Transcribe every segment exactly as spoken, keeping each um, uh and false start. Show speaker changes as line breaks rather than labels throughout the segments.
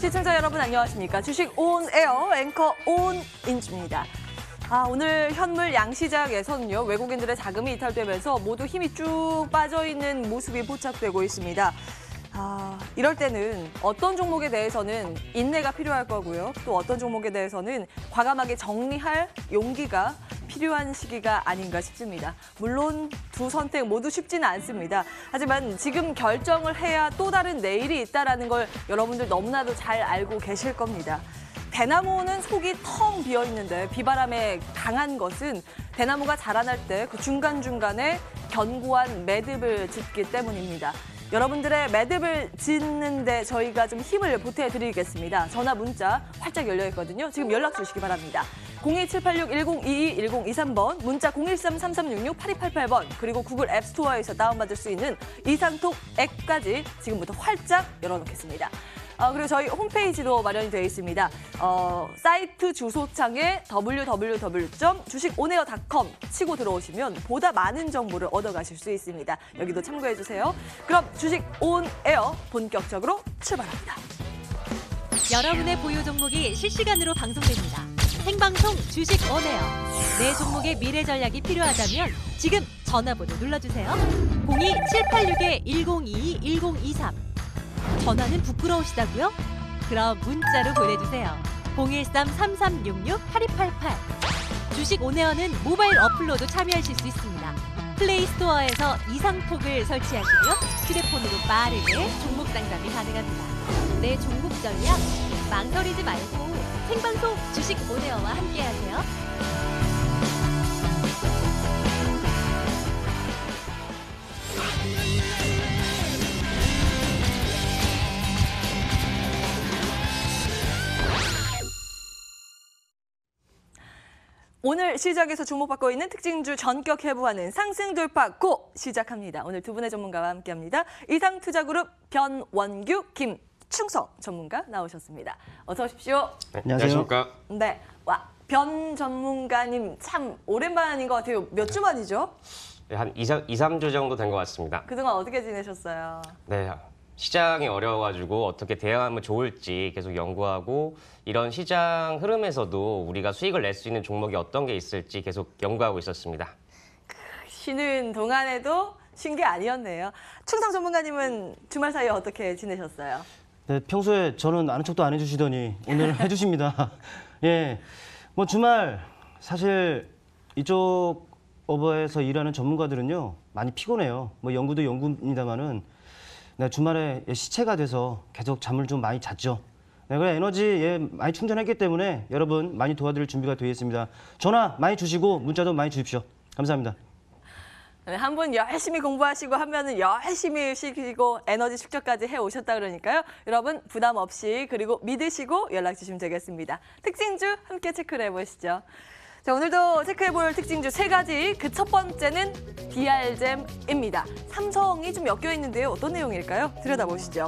시청자 여러분 안녕하십니까. 주식 온에어 앵커 온인주입니다. 아, 오늘 현물 양시장에서는요, 외국인들의 자금이 이탈되면서 모두 힘이 쭉 빠져있는 모습이 포착되고 있습니다. 아, 이럴 때는 어떤 종목에 대해서는 인내가 필요할 거고요. 또 어떤 종목에 대해서는 과감하게 정리할 용기가 필요한 시기가 아닌가 싶습니다. 물론 두 선택 모두 쉽지는 않습니다. 하지만 지금 결정을 해야 또 다른 내일이 있다는 걸 여러분들 너무나도 잘 알고 계실 겁니다. 대나무는 속이 텅 비어있는데 비바람에 강한 것은 대나무가 자라날 때 그 중간중간에 견고한 매듭을 짓기 때문입니다. 여러분들의 매듭을 짓는데 저희가 좀 힘을 보태드리겠습니다. 전화, 문자 활짝 열려있거든요. 지금 연락 주시기 바랍니다. 공이 칠팔육 일공이이 일공이삼 번, 문자 공일삼 삼삼육육 팔이팔팔 번, 그리고 구글 앱스토어에서 다운받을 수 있는 이상톡 앱까지 지금부터 활짝 열어놓겠습니다. 어, 그리고 저희 홈페이지도 마련이 되어 있습니다. 어, 사이트 주소창에 더블유 더블유 더블유 점 주식온에어 닷컴 치고 들어오시면 보다 많은 정보를 얻어가실 수 있습니다. 여기도 참고해주세요. 그럼 주식온에어 본격적으로 출발합니다.
여러분의 보유 종목이 실시간으로 방송됩니다. 생방송 주식온에어. 내 종목의 미래 전략이 필요하다면 지금 전화번호 눌러주세요. 공이 칠팔육 일공이이 일공이삼. 전화는 부끄러우시다고요? 그럼 문자로 보내주세요. 공일삼 삼삼육육 팔이팔팔. 주식 온에어는 모바일 어플로도 참여하실 수 있습니다. 플레이 스토어에서 이상톡을 설치하시고요. 휴대폰으로 빠르게 종목 상담이 가능합니다. 내 종목 전략 망설이지 말고 생방송 주식 온에어와 함께하세요.
오늘 시장에서 주목받고 있는 특징주 전격 해부하는 상승 돌파 고 시작합니다. 오늘 두 분의 전문가와 함께합니다. 이상투자그룹 변원규, 김충성 전문가 나오셨습니다. 어서 오십시오.
네, 안녕하십니까.
네, 와, 변 전문가님 참 오랜만인 것 같아요. 몇 주 만이죠?
네, 한 이, 삼 주 정도 된 것 같습니다.
그동안 어떻게 지내셨어요?
네, 시장이 어려워가지고 어떻게 대응하면 좋을지 계속 연구하고 이런 시장 흐름에서도 우리가 수익을 낼 수 있는 종목이 어떤 게 있을지 계속 연구하고 있었습니다.
쉬는 동안에도 쉰 게 아니었네요. 충성 전문가님은 주말 사이에 어떻게 지내셨어요?
네, 평소에 저는 아는 척도 안 해주시더니 오늘 해주십니다. 예, 뭐 주말 사실 이쪽 업에서 일하는 전문가들은요 많이 피곤해요. 뭐 연구도 연구입니다만은 네, 주말에 시체가 돼서 계속 잠을 좀 많이 잤죠. 네, 그래 에너지 예, 많이 충전했기 때문에 여러분 많이 도와드릴 준비가 되어 있습니다. 전화 많이 주시고 문자도 많이 주십시오. 감사합니다.
네, 한 분 열심히 공부하시고 한 분은 열심히 쉬시고 에너지 축적까지 해오셨다 그러니까요. 여러분 부담 없이 그리고 믿으시고 연락 주시면 되겠습니다. 특징주 함께 체크를 해보시죠. 자, 오늘도 체크해볼 특징주 세 가지. 그 첫 번째는 디알잼입니다. 삼성이 좀 엮여 있는데요. 어떤 내용일까요? 들여다보시죠.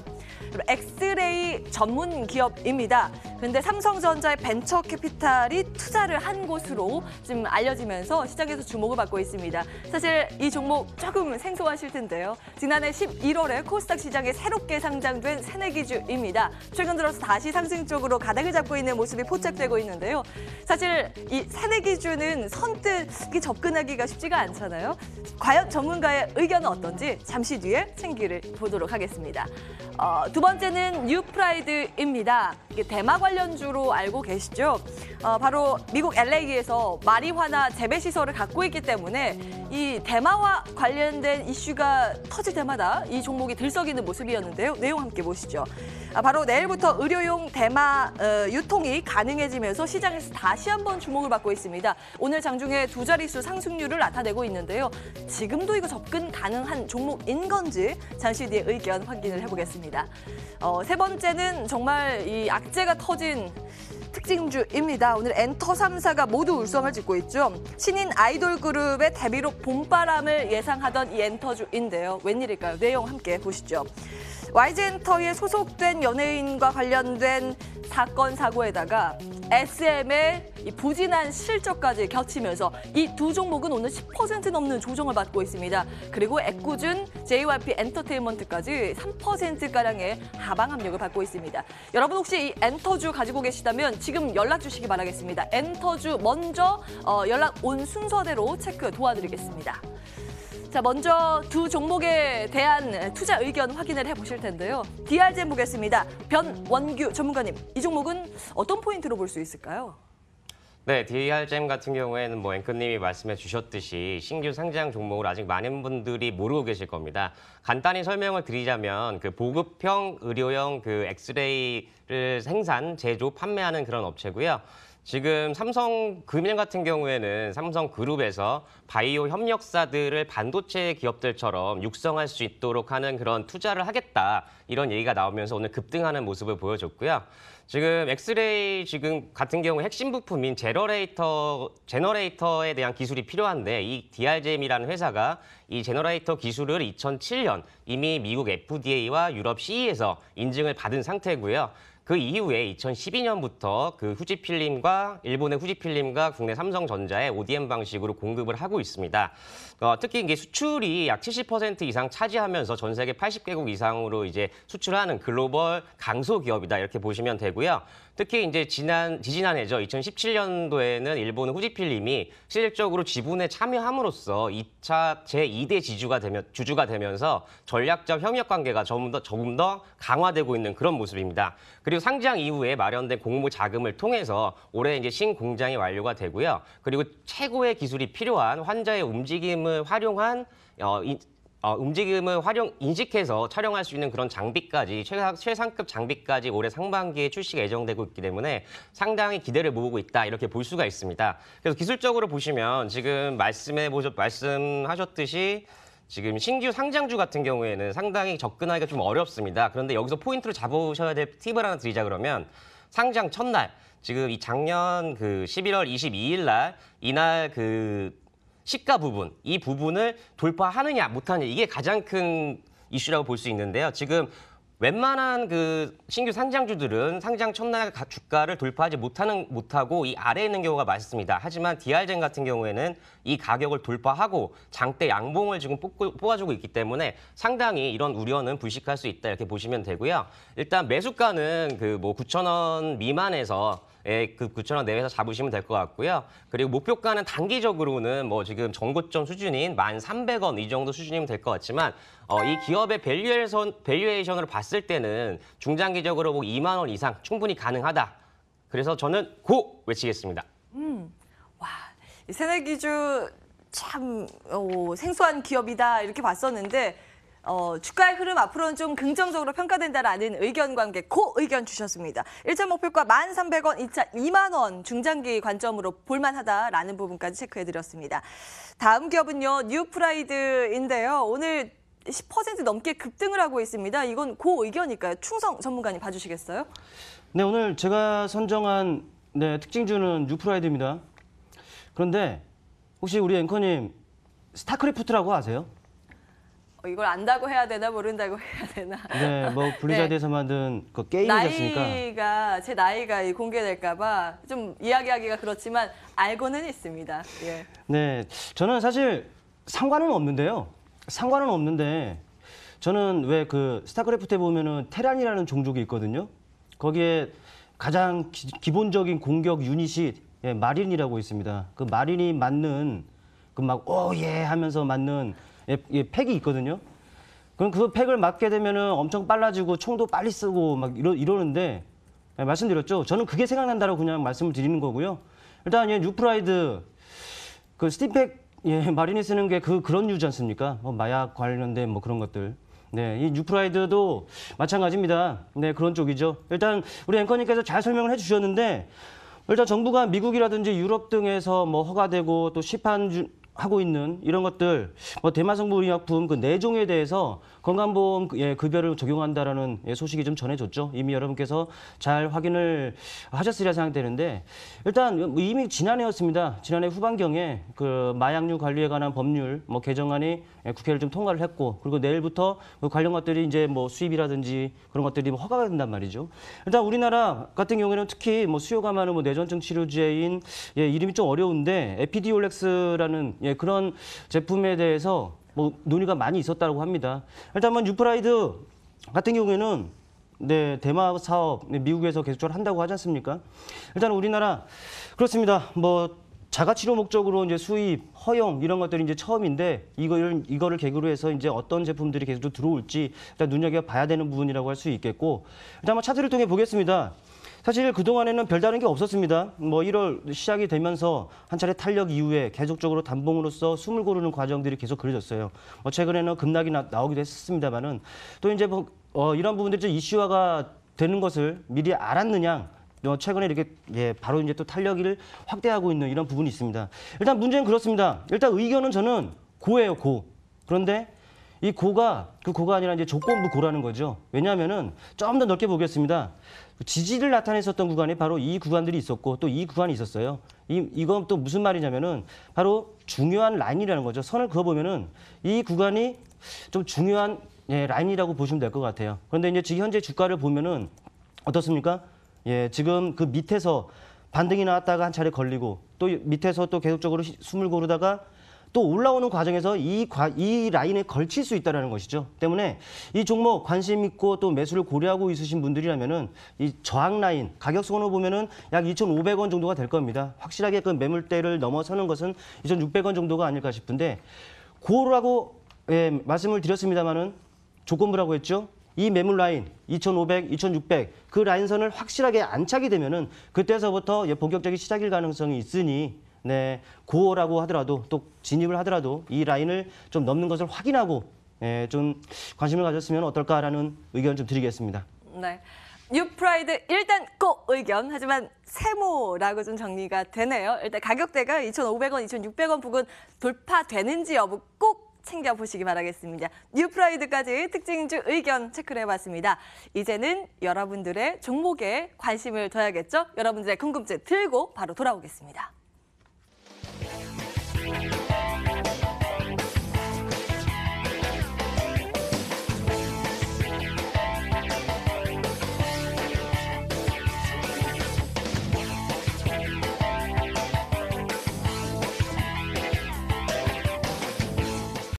엑스레이 전문 기업입니다. 그런데 삼성전자의 벤처 캐피탈이 투자를 한 곳으로 지금 알려지면서 시장에서 주목을 받고 있습니다. 사실 이 종목 조금 생소하실 텐데요. 지난해 십일월에 코스닥 시장에 새롭게 상장된 새내기주입니다. 최근 들어서 다시 상승 쪽으로 가닥을 잡고 있는 모습이 포착되고 있는데요. 사실 이 새내기주는 선뜻 접근하기가 쉽지가 않잖아요. 과연 전문가의 의견은 어떤지 잠시 뒤에 생기를 보도록 하겠습니다. 어, 두 번째는 뉴프라이드입니다. 이게 대마 관련주로 알고 계시죠? 어, 바로 미국 엘에이에서 마리화나 재배 시설을 갖고 있기 때문에 이 대마와 관련된 이슈가 터질 때마다 이 종목이 들썩이는 모습이었는데요. 내용 함께 보시죠. 아, 바로 내일부터 의료용 대마 어, 유통이 가능해지면서 시장에서 다시 한번 주목을 받고 있습니다. 오늘 장중에 두 자릿수 상승률을 나타내고 있는데요. 지금도 이거 접근 가능한 종목인 건지 잠시 뒤에 의견 확인을 해보겠습니다. 어, 세 번째는 정말 이 악재가 터진 특징주입니다. 오늘 엔터 삼 사가 모두 울성을 짓고 있죠. 신인 아이돌 그룹의 데뷔로 봄바람을 예상하던 이 엔터주인데요. 웬일일까요? 내용 함께 보시죠. 와이지엔터에 소속된 연예인과 관련된 사건, 사고에다가 에스엠의 이 부진한 실적까지 겹치면서 이 두 종목은 오늘 십 퍼센트 넘는 조정을 받고 있습니다. 그리고 애꿎은 제이와이피 엔터테인먼트까지 삼 퍼센트가량의 하방 압력을 받고 있습니다. 여러분 혹시 이 엔터주 가지고 계시다면 지금 연락 주시기 바라겠습니다. 엔터주 먼저 어, 연락 온 순서대로 체크 도와드리겠습니다. 자, 먼저 두 종목에 대한 투자 의견 확인을 해보실 텐데요. 디알젠 보겠습니다. 변원규 전문가님, 이 종목은 어떤 포인트로 볼 수 있을까요?
네, 디알젠 같은 경우에는 뭐 앵커님이 말씀해 주셨듯이 신규 상장 종목을 아직 많은 분들이 모르고 계실 겁니다. 간단히 설명을 드리자면 그 보급형 의료용 그 엑스레이를 생산, 제조, 판매하는 그런 업체고요. 지금 삼성금융 같은 경우에는 삼성그룹에서 바이오 협력사들을 반도체 기업들처럼 육성할 수 있도록 하는 그런 투자를 하겠다, 이런 얘기가 나오면서 오늘 급등하는 모습을 보여줬고요. 지금 엑스레이 지금 같은 경우 핵심 부품인 제너레이터, 제너레이터에 대한 기술이 필요한데 이 디알젠이라는 회사가 이 제너레이터 기술을 이천칠 년 이미 미국 에프디에이와 유럽 씨이에서 인증을 받은 상태고요. 그 이후에 이천십이 년부터 그 후지필름과 일본의 후지필름과 국내 삼성전자의 오디엠 방식으로 공급을 하고 있습니다. 어, 특히 이게 수출이 약 칠십 퍼센트 이상 차지하면서 전 세계 팔십 개국 이상으로 이제 수출하는 글로벌 강소 기업이다, 이렇게 보시면 되고요. 특히 이제 지난 지지난해죠. 이천십칠 년도에는 일본 후지필름이 실질적으로 지분에 참여함으로써 이 차 제이 대 지주가 되면 주주가 되면서 전략적 협력 관계가 조금 더 조금 더 강화되고 있는 그런 모습입니다. 그리고 상장 이후에 마련된 공모 자금을 통해서 올해 이제 신공장이 완료가 되고요. 그리고 최고의 기술이 필요한 환자의 움직임을 활용한 어, 이, 어, 움직임을 활용, 인식해서 촬영할 수 있는 그런 장비까지, 최상, 최상급 장비까지 올해 상반기에 출시가 예정되고 있기 때문에 상당히 기대를 모으고 있다, 이렇게 볼 수가 있습니다. 그래서 기술적으로 보시면 지금 말씀해 보셨, 말씀하셨듯이 지금 신규 상장주 같은 경우에는 상당히 접근하기가 좀 어렵습니다. 그런데 여기서 포인트를 잡으셔야 될 팁을 하나 드리자 그러면 상장 첫날, 지금 이 작년 그 십일월 이십이일 날, 이날 그 시가 부분, 이 부분을 돌파하느냐 못하느냐, 이게 가장 큰 이슈라고 볼 수 있는데요. 지금 웬만한 그 신규 상장주들은 상장 첫날 주가를 돌파하지 못하는 못하고 이 아래에 있는 경우가 많습니다. 하지만 디알젠 같은 경우에는 이 가격을 돌파하고 장대 양봉을 지금 뽑아주고 있기 때문에 상당히 이런 우려는 불식할 수 있다, 이렇게 보시면 되고요. 일단 매수가는 그 뭐 구천 원 미만에서 예, 그 구천 원 내외에서 잡으시면 될 것 같고요. 그리고 목표가는 단기적으로는 뭐 지금 전고점 수준인 만 삼백 원 이 정도 수준이면 될 것 같지만 어, 이 기업의 밸류에이션, 밸류에이션으로 봤을 때는 중장기적으로 뭐 이만 원 이상 충분히 가능하다. 그래서 저는 고 외치겠습니다.
음, 와, 이 새내기주 참 어, 생소한 기업이다, 이렇게 봤었는데 어, 주가의 흐름 앞으로는 좀 긍정적으로 평가된다라는 의견과 함께 고 의견 주셨습니다. 일 차 목표가 만 삼백 원, 이 차 이만 원 중장기 관점으로 볼만하다라는 부분까지 체크해드렸습니다. 다음 기업은요, 뉴프라이드인데요. 오늘 십 퍼센트 넘게 급등을 하고 있습니다. 이건 고 의견일까요? 충성 전문가님 봐주시겠어요?
네, 오늘 제가 선정한 네, 특징주는 뉴프라이드입니다. 그런데 혹시 우리 앵커님 스타크래프트라고 아세요?
어, 이걸 안다고 해야 되나 모른다고 해야 되나?
네, 뭐 블리자드에서
네.
만든 그 게임이었으니까.
나이가 제 나이가 공개될까봐 좀 이야기하기가 그렇지만 알고는 있습니다. 예.
네, 저는 사실 상관은 없는데요. 상관은 없는데 저는 왜 그 스타크래프트에 보면은 테란이라는 종족이 있거든요. 거기에 가장 기, 기본적인 공격 유닛이 예, 마린이라고 있습니다. 그 마린이 맞는 그 막 오예 하면서 맞는 예, 예, 팩이 있거든요. 그럼 그 팩을 맞게 되면은 엄청 빨라지고 총도 빨리 쓰고 막 이러, 이러는데 예, 말씀드렸죠. 저는 그게 생각난다고 그냥 말씀을 드리는 거고요. 일단 예, 뉴프라이드 그 스팀팩 예, 마린이 쓰는 게 그 그런 유지 않습니까? 뭐 마약 관련된 뭐 그런 것들. 네, 이 뉴프라이드도 마찬가지입니다. 네, 그런 쪽이죠. 일단 우리 앵커님께서 잘 설명을 해주셨는데 일단 정부가 미국이라든지 유럽 등에서 뭐 허가되고 또 시판 주, 하고 있는 이런 것들, 뭐 대마성분의약품 그 네 종에 대해서 건강보험 예, 급여를 적용한다라는 예, 소식이 좀 전해졌죠. 이미 여러분께서 잘 확인을 하셨으리라 생각되는데 일단 이미 지난해였습니다. 지난해 후반경에 그 마약류 관리에 관한 법률 뭐 개정안이 예, 국회를 좀 통과를 했고 그리고 내일부터 그 관련 것들이 이제 뭐 수입이라든지 그런 것들이 뭐 허가가 된단 말이죠. 일단 우리나라 같은 경우에는 특히 뭐 수요가 많은 뭐 뇌전증 치료제인 예, 이름이 좀 어려운데 에피디올렉스라는 예, 그런 제품에 대해서 뭐 논의가 많이 있었다고 합니다. 일단 뭐 뉴프라이드 같은 경우에는 네, 대마 사업 네, 미국에서 계속적으로 한다고 하지 않습니까? 일단 우리나라 그렇습니다. 뭐 자가 치료 목적으로 이제 수입, 허용 이런 것들이 이제 처음인데 이걸 이거를 계기로 해서 이제 어떤 제품들이 계속 들어올지 일단 눈여겨 봐야 되는 부분이라고 할 수 있겠고 일단 한번 차트를 통해 보겠습니다. 사실 그동안에는 별다른 게 없었습니다. 뭐 일월 시작이 되면서 한 차례 탄력 이후에 계속적으로 단봉으로서 숨을 고르는 과정들이 계속 그려졌어요. 뭐 최근에는 급락이 나, 나오기도 했었습니다만은 또 이제 뭐, 어, 이런 부분들이 좀 이슈화가 되는 것을 미리 알았느냐. 어, 최근에 이렇게 예, 바로 이제 또 탄력을 확대하고 있는 이런 부분이 있습니다. 일단 문제는 그렇습니다. 일단 의견은 저는 고예요, 고. 그런데 이 고가 그 고가 아니라 이제 조건부 고라는 거죠. 왜냐하면은 좀 더 넓게 보겠습니다. 지지를 나타냈었던 구간이 바로 이 구간들이 있었고 또 이 구간이 있었어요. 이 이건 또 무슨 말이냐면은 바로 중요한 라인이라는 거죠. 선을 그어 보면은 이 구간이 좀 중요한 예, 라인이라고 보시면 될 것 같아요. 그런데 이제 지금 현재 주가를 보면은 어떻습니까? 예, 지금 그 밑에서 반등이 나왔다가 한 차례 걸리고 또 밑에서 또 계속적으로 숨을 고르다가 또 올라오는 과정에서 이, 과, 이 라인에 걸칠 수 있다는 것이죠. 때문에 이 종목 관심 있고 또 매수를 고려하고 있으신 분들이라면은 이 저항 라인, 가격선으로 보면은 약 이천오백 원 정도가 될 겁니다. 확실하게 그 매물대를 넘어서는 것은 이천육백 원 정도가 아닐까 싶은데 고라고 예, 말씀을 드렸습니다만은 조건부라고 했죠. 이 매물 라인 이천오백, 이천육백 그 라인선을 확실하게 안착이 되면은 그때서부터 예, 본격적인 시작일 가능성이 있으니 네, 고라고 하더라도 또 진입을 하더라도 이 라인을 좀 넘는 것을 확인하고 예, 좀 관심을 가졌으면 어떨까라는 의견을 좀 드리겠습니다.
네. 뉴프라이드 일단 고 의견 하지만 세모라고 좀 정리가 되네요. 일단 가격대가 이천오백 원, 이천육백 원 부근 돌파되는지 여부 꼭 챙겨보시기 바라겠습니다. 뉴프라이드까지 특징주 의견 체크를 해봤습니다. 이제는 여러분들의 종목에 관심을 둬야겠죠? 여러분들의 궁금증 들고 바로 돌아오겠습니다.